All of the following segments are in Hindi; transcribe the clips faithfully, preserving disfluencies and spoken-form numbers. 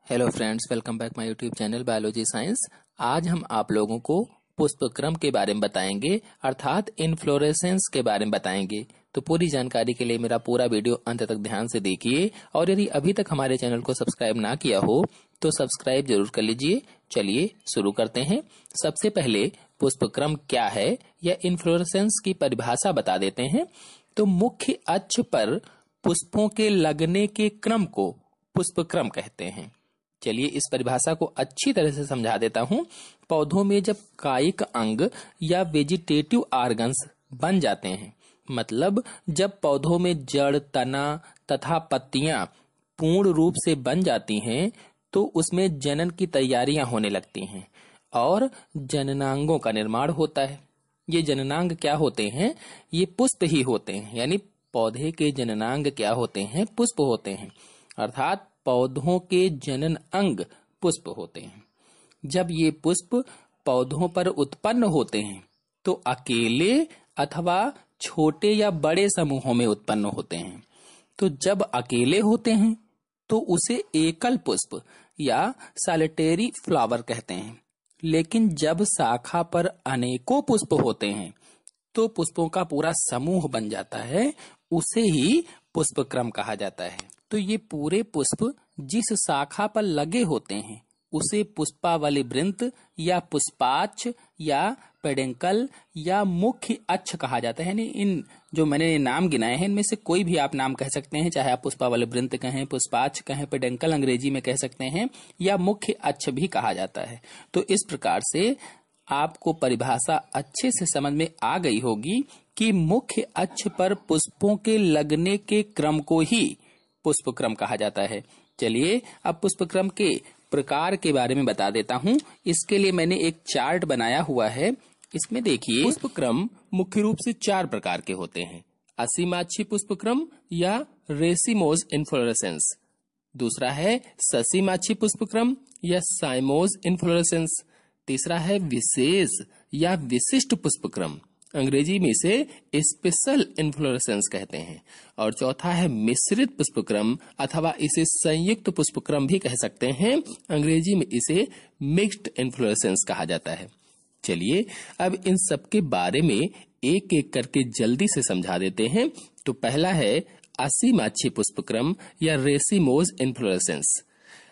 Hello friends, welcome back my YouTube channel biology science. आज हम आप लोगों को पुष्पक्रम के बारे में बताएंगे, अर्थात इनफ्लोरेसेंस के बारे में बताएंगे। तो पूरी जानकारी के लिए मेरा पूरा वीडियो अंत तक ध्यान से देखिए, और यदि अभी तक हमारे चैनल को सब्सक्राइब ना किया हो तो सब्सक्राइब जरूर कर लीजिए। चलिए शुरू करते हैं। सबसे पहले पुष्पक्रम क्या है या इनफ्लोरेसेंस की परिभाषा बता देते हैं। तो मुख्य अक्ष पर पुष्पों के लगने के क्रम को पुष्पक्रम कहते हैं। चलिए इस परिभाषा को अच्छी तरह से समझा देता हूं। पौधों में जब कायिक अंग या वेजिटेटिव ऑर्गन्स बन जाते हैं, मतलब जब पौधों में जड़, तना तथा पत्तियां पूर्ण रूप से बन जाती हैं, तो उसमें जनन की तैयारियां होने लगती हैं और जननांगों का निर्माण होता है। ये जननांग क्या होते हैं? ये पुष्प ही होते हैं, यानी पौधे के जननांग क्या होते हैं? पुष्प होते हैं, अर्थात पौधों के जनन अंग पुष्प होते हैं। जब ये पुष्प पौधों पर उत्पन्न होते हैं तो अकेले अथवा छोटे या बड़े समूहों में उत्पन्न होते हैं। तो जब अकेले होते हैं तो उसे एकल पुष्प या सॉलिटेरी फ्लावर कहते हैं, लेकिन जब शाखा पर अनेकों पुष्प होते हैं तो पुष्पों का पूरा समूह बन जाता है, उसे ही पुष्पक्रम कहा जाता है। तो ये पूरे पुष्प जिस शाखा पर लगे होते हैं उसे पुष्पावली वृंत या पुष्पाक्ष या पेडेंकल या मुख्य अक्ष कहा जाता है। यानी इन जो मैंने नाम गिनाए हैं इनमें से कोई भी आप नाम कह सकते हैं, चाहे आप पुष्पावली वृंत कहें, पुष्पाक्ष कहें, पेडेंकल अंग्रेजी में कह सकते हैं, या मुख्य अक्ष भी कहा जाता है। तो इस प्रकार से आपको परिभाषा अच्छे से समझ में आ गई होगी कि मुख्य अक्ष पर पुष्पों के लगने के क्रम को ही पुष्पक्रम कहा जाता है। चलिए अब पुष्पक्रम के प्रकार के बारे में बता देता हूं। इसके लिए मैंने एक चार्ट बनाया हुआ है। इसमें देखिए, पुष्पक्रम मुख्य रूप से चार प्रकार के होते हैं। असीमाक्षी पुष्पक्रम या रेसिमोज इन्फ्लोरेसेंस, दूसरा है ससीमाक्षी पुष्पक्रम या साइमोज इन्फ्लोरेसेंस, तीसरा है विशेष या विशिष्ट पुष्पक्रम, अंग्रेजी में इसे स्पेशल इन्फ्लोरेसेंस कहते हैं, और चौथा है मिश्रित पुष्पक्रम अथवा इसे संयुक्त पुष्पक्रम भी कह सकते हैं, अंग्रेजी में इसे मिक्स्ड इन्फ्लोरेसेंस कहा जाता है। चलिए अब इन सब के बारे में एक एक करके जल्दी से समझा देते हैं। तो पहला है असीमाक्षी पुष्पक्रम या रेसिमोज इन्फ्लोरेसेंस।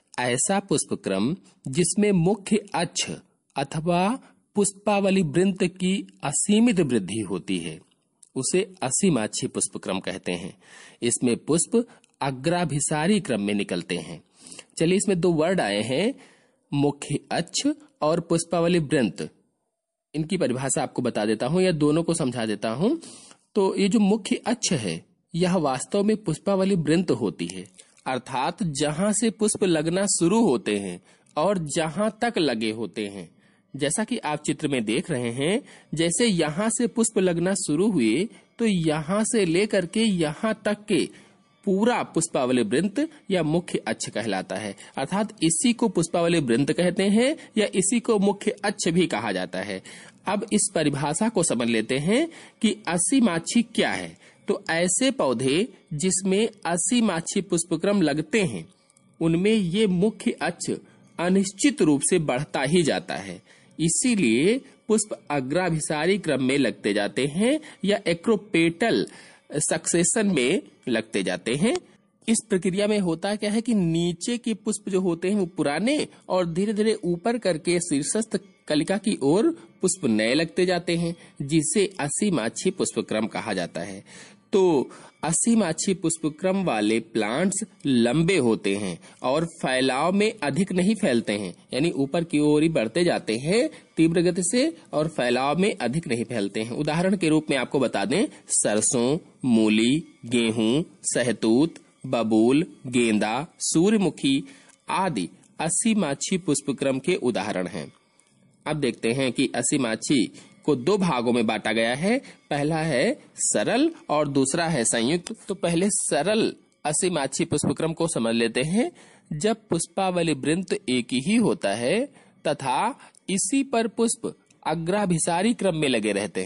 ऐसा पुष्पक्रम जिसमें मुख्य अक्ष अथवा पुष्पावली वृंत की असीमित वृद्धि होती है, उसे असीमाक्षी पुष्पक्रम कहते हैं। इसमें पुष्प अग्राभिसारी क्रम में निकलते हैं। चलिए इसमें दो वर्ड आए हैं, मुख्य अक्ष और पुष्पावली वृंत। इनकी परिभाषा आपको बता देता हूं या दोनों को समझा देता हूं। तो ये जो मुख्य अक्ष है यह वास्तव में पुष्पावली वृंत होती है, अर्थात जहां से पुष्प लगना शुरू होते हैं और जहां तक लगे होते हैं। जैसा कि आप चित्र में देख रहे हैं, जैसे यहाँ से पुष्प लगना शुरू हुए तो यहाँ से लेकर के यहाँ तक के पूरा पुष्पावली वृंत या मुख्य अक्ष कहलाता है, अर्थात इसी को पुष्पावली वृंत कहते हैं या इसी को मुख्य अक्ष भी कहा जाता है। अब इस परिभाषा को समझ लेते हैं कि असीमाक्षी क्या है। तो ऐसे पौधे जिसमें असीमाक्षी पुष्पक्रम लगते हैं उनमें ये मुख्य अक्ष अनिश्चित रूप से बढ़ता ही जाता है, इसीलिए पुष्प अग्राभिसारी क्रम में लगते जाते हैं या एक्रोपेटल सक्सेशन में लगते जाते हैं। इस प्रक्रिया में होता क्या है कि नीचे के पुष्प जो होते हैं वो पुराने और धीरे धीरे ऊपर करके शीर्षस्थ कलिका की ओर पुष्प नए लगते जाते हैं, जिसे असीमाक्षी पुष्पक्रम कहा जाता है। तो असीमाक्षी पुष्पक्रम वाले प्लांट्स लंबे होते हैं और फैलाव में अधिक नहीं फैलते हैं, यानी ऊपर की ओर ही बढ़ते जाते हैं तीव्र गति से और फैलाव में अधिक नहीं फैलते हैं। उदाहरण के रूप में आपको बता दें, सरसों, मूली, गेहूं, सहतूत, बबूल, गेंदा, सूर्यमुखी आदि असीमाक्षी पुष्पक्रम के उदाहरण हैं। अब देखते हैं कि असीमाक्षी को दो भागों में बांटा गया है। पहला है सरल और दूसरा है संयुक्त। तो पहले सरल असीमाक्षी पुष्पक्रम को समझ लेते हैं। जब पुष्पावली वृंत एक ही होता है तथा इसी पर पुष्प अग्राभिसारी क्रम में लगे रहते हैं,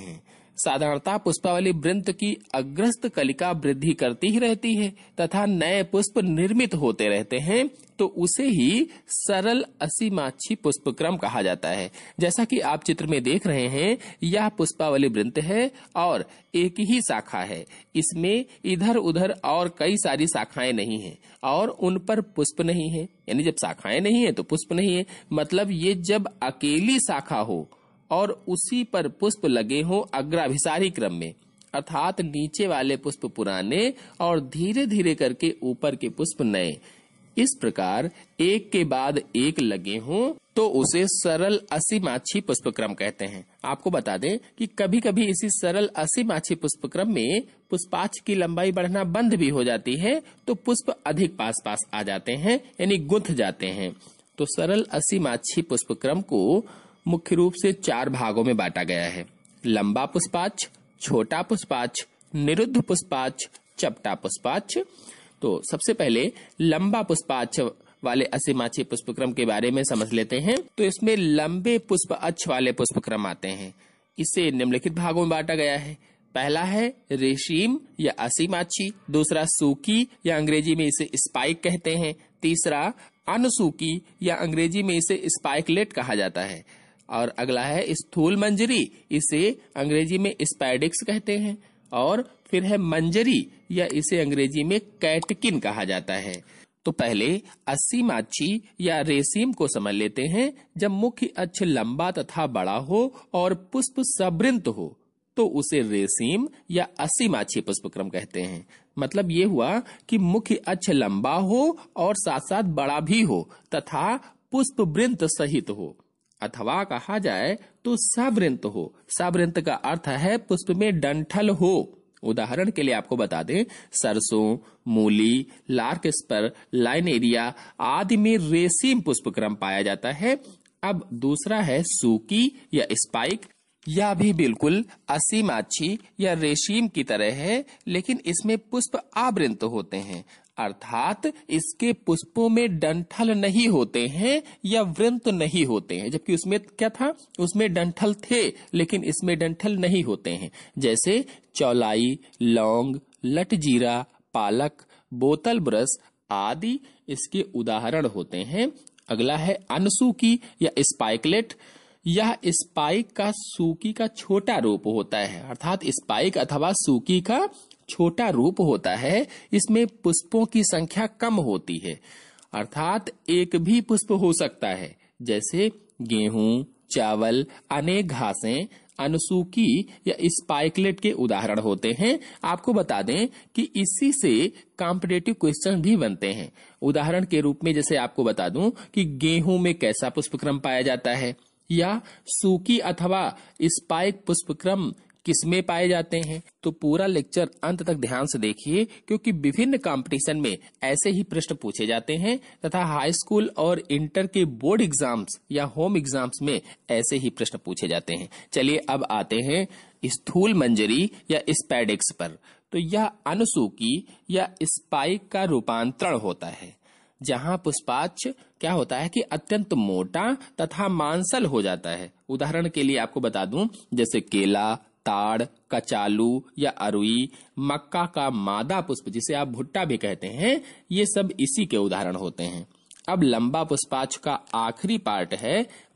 साधारणतः पुष्पावली वृंत की अग्रस्त कलिका वृद्धि करती ही रहती है तथा नए पुष्प निर्मित होते रहते हैं, तो उसे ही सरल असीमाक्षी पुष्पक्रम कहा जाता है। जैसा कि आप चित्र में देख रहे हैं, यह पुष्पावली वृंत है और एक ही शाखा है। इसमें इधर उधर और कई सारी शाखाएं नहीं हैं और उन पर पुष्प नहीं है। यानी जब शाखाएं नहीं है तो पुष्प नहीं है, मतलब ये जब अकेली शाखा हो और उसी पर पुष्प लगे हों अग्राभिसारी क्रम में, अर्थात नीचे वाले पुष्प पुराने और धीरे धीरे करके ऊपर के पुष्प नए, इस प्रकार एक के बाद एक लगे हों तो उसे सरल असीमाक्षी पुष्पक्रम कहते हैं। आपको बता दें कि कभी कभी इसी सरल असीमाक्षी पुष्पक्रम में पुष्पाक्ष की लंबाई बढ़ना बंद भी हो जाती है, तो पुष्प अधिक पास पास आ जाते हैं, यानी गुंथ जाते हैं। तो सरल असीमाक्षी पुष्पक्रम को मुख्य रूप से चार भागों में बांटा गया है: लंबा पुष्पाक्ष, छोटा पुष्पाक्ष, निरुद्ध पुष्पाक्ष, चपटा पुष्पाक्ष। तो सबसे पहले लंबा पुष्पाक्ष वाले असीमाक्षी पुष्पक्रम के बारे में समझ लेते हैं। तो इसमें लंबे पुष्प अक्ष वाले पुष्पक्रम आते हैं। इसे निम्नलिखित भागों में बांटा गया है। पहला है रेशीम या असीमाक्षी, दूसरा सूकी या अंग्रेजी में इसे स्पाइक कहते हैं, तीसरा अनुसूकी या अंग्रेजी में इसे स्पाइकलेट कहा जाता है, और अगला है स्थूल मंजरी, इसे अंग्रेजी में स्पैडिक्स कहते हैं, और फिर है मंजरी या इसे अंग्रेजी में कैटकिन कहा जाता है। तो पहले असीमाक्षी या रेशीम को समझ लेते हैं। जब मुख्य अक्ष लंबा तथा बड़ा हो और पुष्प सवृंत हो तो उसे रेशीम या असीमाक्षी पुष्पक्रम कहते हैं। मतलब ये हुआ कि मुख्य अक्ष लंबा हो और साथ साथ बड़ा भी हो तथा पुष्प वृंत सहित हो, अथवा कहा जाए तो सवृंत हो। सवृंत का अर्थ है पुष्प में डंठल हो। उदाहरण के लिए आपको बता दें, सरसों, मूली, लार्कस्पर, लाइनेरिया आदि में रेशीम पुष्पक्रम पाया जाता है। अब दूसरा है सूकी या स्पाइक। यह भी बिल्कुल असीमाक्षी या रेशीम की तरह है, लेकिन इसमें पुष्प आवृत होते हैं, अर्थात इसके पुष्पों में डंठल नहीं होते हैं या वृंत नहीं होते हैं। जबकि उसमें क्या था, उसमें डंठल थे लेकिन इसमें डंठल नहीं होते हैं। जैसे चौलाई, लौंग, लटजीरा, पालक, बोतल ब्रश आदि इसके उदाहरण होते हैं। अगला है अनसूकी या स्पाइकलेट। यह स्पाइक का सूकी का छोटा रूप होता है, अर्थात स्पाइक अथवा सूकी का छोटा रूप होता है। इसमें पुष्पों की संख्या कम होती है, अर्थात एक भी पुष्प हो सकता है। जैसे गेहूं, चावल, अनेक घासें अनसूकी या स्पाइकलेट के उदाहरण होते हैं। आपको बता दें कि इसी से कॉम्पिटिटिव क्वेश्चन भी बनते हैं। उदाहरण के रूप में जैसे आपको बता दूं कि गेहूं में कैसा पुष्पक्रम पाया जाता है, या सूकी अथवा स्पाइक पुष्पक्रम किसमें पाए जाते हैं। तो पूरा लेक्चर अंत तक ध्यान से देखिए, क्योंकि विभिन्न कंपटीशन में ऐसे ही प्रश्न पूछे जाते हैं तथा हाई स्कूल और इंटर के बोर्ड एग्जाम्स या होम एग्जाम्स में ऐसे ही प्रश्न पूछे जाते हैं। चलिए अब आते हैं स्थूल मंजरी या स्पैडिक्स पर। तो यह अनुसूकी या स्पाइक का रूपांतरण होता है, जहां पुष्पाक्ष क्या होता है कि अत्यंत मोटा तथा मांसल हो जाता है। उदाहरण के लिए आपको बता दूं, जैसे केला, ताड़, कचालू या अरुई, मक्का का मादा पुष्प जिसे आप भुट्टा भी कहते हैं, ये सब इसी के उदाहरण होते हैं। अब लंबा पुष्पाक्ष का आखिरी पार्ट है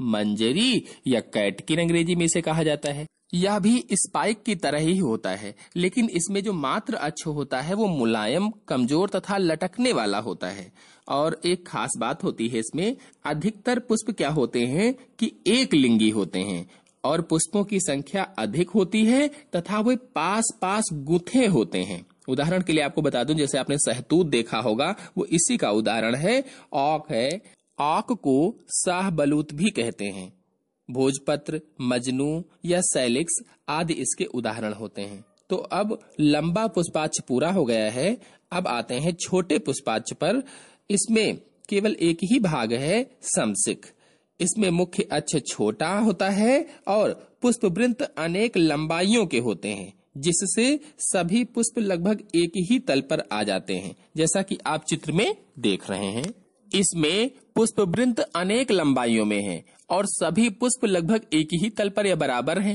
मंजरी या कैटकिन, अंग्रेजी में इसे कहा जाता है। यह भी स्पाइक की तरह ही होता है, लेकिन इसमें जो मात्र अक्ष होता है वो मुलायम, कमजोर तथा लटकने वाला होता है। और एक खास बात होती है इसमें, अधिकतर पुष्प क्या होते हैं कि एक लिंगी होते हैं और पुष्पों की संख्या अधिक होती है तथा वे पास पास गुथे होते हैं। उदाहरण के लिए आपको बता दूं, जैसे आपने सहतूत देखा होगा, वो इसी का उदाहरण है। औक है, औक को शाहबलूत भी कहते हैं। भोजपत्र, मजनू या सैलिक्स आदि इसके उदाहरण होते हैं। तो अब लंबा पुष्पाक्ष पूरा हो गया है। अब आते हैं छोटे पुष्पाक्ष पर। इसमें केवल एक ही भाग है, समसिक। इसमें मुख्य अक्ष छोटा होता है और पुष्प वृंत अनेक लंबाइयों के होते हैं, जिससे सभी पुष्प लगभग एक ही तल पर आ जाते हैं, जैसा कि आप चित्र में देख रहे हैं। इसमें पुष्प वृंत अनेक लंबाइयों में हैं और सभी पुष्प लगभग एक ही तल पर या बराबर हैं।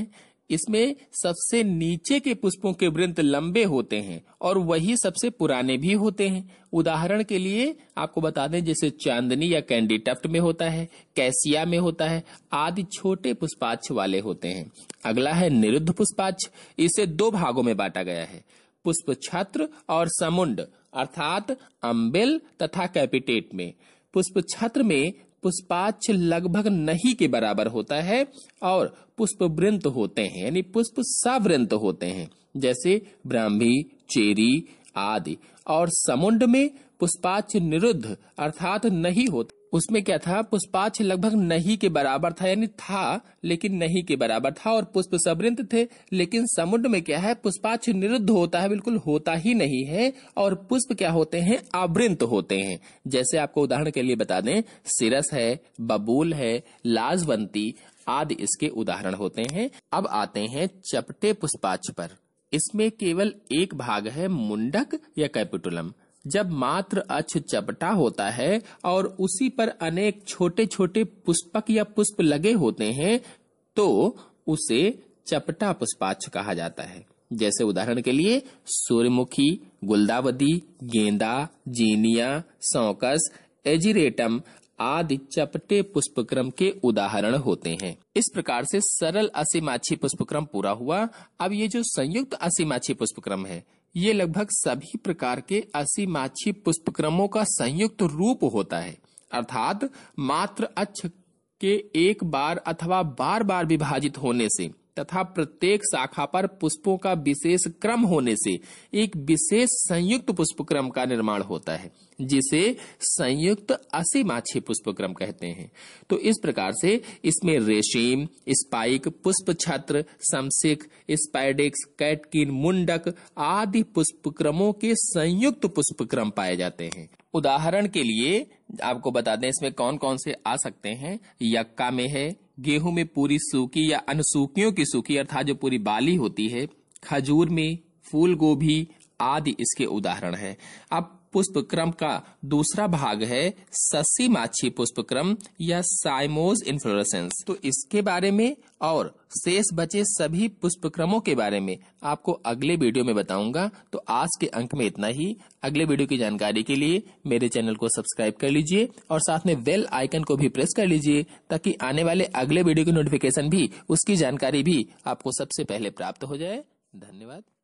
इसमें सबसे नीचे के पुष्पों के वृंत लंबे होते हैं और वही सबसे पुराने भी होते हैं। उदाहरण के लिए आपको बता दें, जैसे चांदनी या कैंडी टफ्ट में होता है, कैसिया में होता है आदि छोटे पुष्पाक्ष वाले होते हैं। अगला है निरुद्ध पुष्पाक्ष। इसे दो भागों में बांटा गया है, पुष्प छत्र और समुंड अर्थात अम्बिल तथा कैपिटेट में। पुष्प छत्र में पुष्पाक्ष लगभग नहीं के बराबर होता है और पुष्प वृंत होते हैं, यानी पुष्प सवृंत होते हैं, जैसे ब्राह्मी, चेरी आदि। और समुंड में पुष्पाक्ष निरुद्ध अर्थात नहीं होता। उसमें क्या था, पुष्पाक्ष लगभग नहीं के बराबर था, यानी था लेकिन नहीं के बराबर था, और पुष्प सवृंत थे। लेकिन समुंड में क्या है, पुष्पाक्ष निरुद्ध होता है, बिल्कुल होता ही नहीं है, और पुष्प क्या होते हैं, आवृंत होते हैं। जैसे आपको उदाहरण के लिए बता दें, सिरस है, बबूल है, लाजवंती आदि इसके उदाहरण होते हैं। अब आते हैं चपटे पुष्पाक्ष पर। इसमें केवल एक भाग है, मुंडक या कैपिटुलम। जब मात्र अक्ष चपटा होता है और उसी पर अनेक छोटे छोटे पुष्पक या पुष्प लगे होते हैं तो उसे चपटा पुष्पाक्ष कहा जाता है। जैसे उदाहरण के लिए सूर्यमुखी, गुलदावदी, गेंदा, जीनिया, सौकस, एजिरेटम आदि चपटे पुष्पक्रम के उदाहरण होते हैं। इस प्रकार से सरल असीमाक्षी पुष्पक्रम पूरा हुआ। अब ये जो संयुक्त असीमाक्षी पुष्पक्रम है, ये लगभग सभी प्रकार के असीमाक्षी पुष्पक्रमों का संयुक्त रूप होता है, अर्थात मात्र अक्ष के एक बार अथवा बार बार विभाजित होने से तथा प्रत्येक शाखा पर पुष्पों का विशेष क्रम होने से एक विशेष संयुक्त पुष्पक्रम का निर्माण होता है, जिसे संयुक्त असीमाक्षी पुष्पक्रम कहते हैं। तो इस प्रकार से इसमें रेशीम, स्पाइक, पुष्प छत्र, समसिक, स्पाइडेक्स, कैटकिन, मुंडक आदि पुष्पक्रमों के संयुक्त पुष्पक्रम पाए जाते हैं। उदाहरण के लिए आपको बता दें इसमें कौन कौन से आ सकते हैं। यक्का में है, गेहूं में पूरी सूखी या अनसूखियों की सूखी अर्थात जो पूरी बाली होती है, खजूर में, फूल गोभी आदि इसके उदाहरण हैं। अब पुष्पक्रम का दूसरा भाग है ससीमाक्षी पुष्पक्रम या साइमोज इन्फ्लोरेसेंस। तो इसके बारे में और शेष बचे सभी पुष्पक्रमों के बारे में आपको अगले वीडियो में बताऊंगा। तो आज के अंक में इतना ही। अगले वीडियो की जानकारी के लिए मेरे चैनल को सब्सक्राइब कर लीजिए और साथ में बेल आइकन को भी प्रेस कर लीजिए, ताकि आने वाले अगले वीडियो की नोटिफिकेशन भी, उसकी जानकारी भी आपको सबसे पहले प्राप्त हो जाए। धन्यवाद।